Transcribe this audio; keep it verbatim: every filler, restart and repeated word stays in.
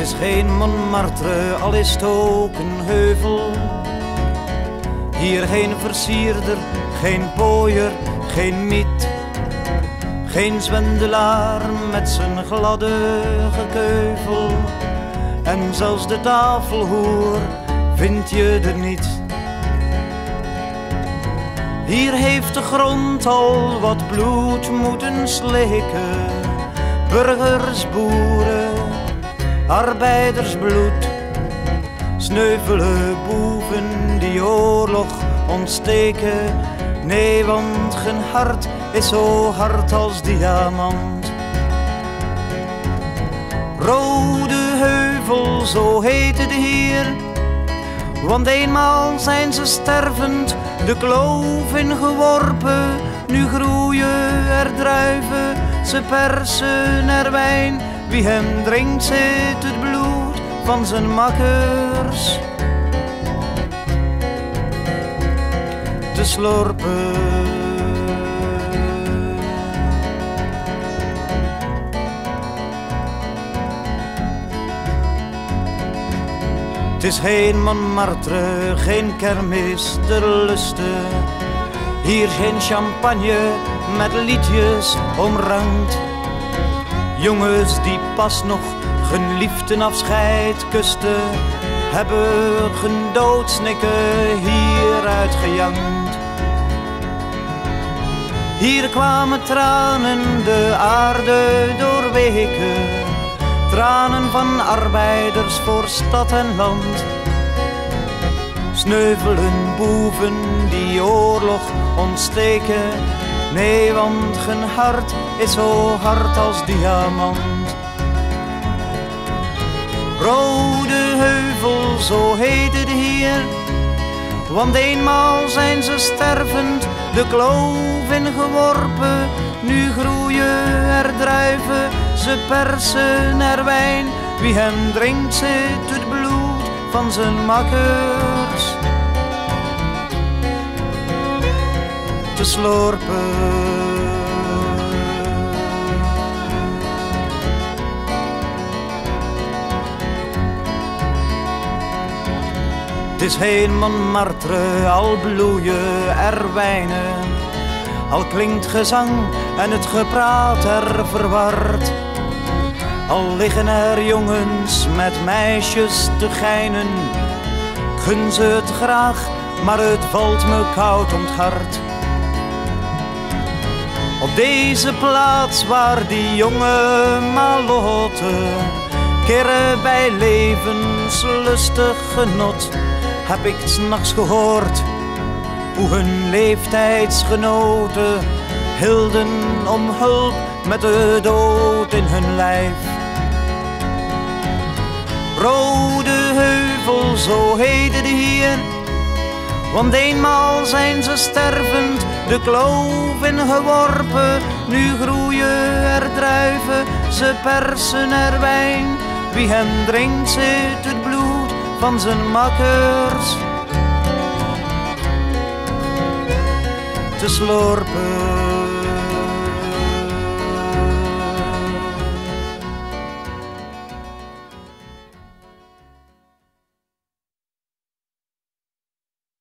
is geen Montmartre, al is het ook een heuvel. Hier geen versierder, geen pooier, geen miet. Geen zwendelaar met zijn gladde gekeuvel. En zelfs de tafelhoer vind je er niet. Hier heeft de grond al wat bloed moeten slikken. Burgers, boeren, arbeidersbloed. Sneuvelen boeven die oorlog ontsteken. Nee, want geen hart is zo hard als diamant. Rode Heuvel, zo heet het hier. Want eenmaal zijn ze stervend de kloof ingeworpen. Nu groeien er druiven, ze persen er wijn. Wie hem drinkt zit het bloed van zijn makkers te slorpen. Het is geen Montmartre, geen kermis der lusten. Hier geen champagne met liedjes omrankt. Jongens die pas nog hun liefdenafscheid kusten, hebben hun doodsnikken hieruit gejankt. Hier kwamen tranen de aarde doorweken. Tranen van arbeiders voor stad en land. Sneuvelen boeven die oorlog ontsteken. Nee, want geen hart is zo hard als diamant. Rode Heuvel, zo heet het hier. Want eenmaal zijn ze stervend de kloof ingeworpen. Nu groeien er druiven, ze persen er wijn. Wie hem drinkt zit het bloed van zijn makkers te slorpen. Het is geen Montmartre, al bloeien er wijnen. Al klinkt gezang en het gepraat er verward. Al liggen er jongens met meisjes te geinen. Ik gun ze het graag, maar het valt me koud om het hart. Op deze plaats waar die jonge malotten keren bij levenslustig genot, heb ik 's nachts gehoord hoe hun leeftijdsgenoten hilden om hulp met de dood in hun lijf. Rode Heuvel, zo heet het hier. Want eenmaal zijn ze stervend de kloof ingeworpen. Nu groeien er druiven, ze persen er wijn. Wie hem drinkt zit het bloed van zijn makkers te slorpen.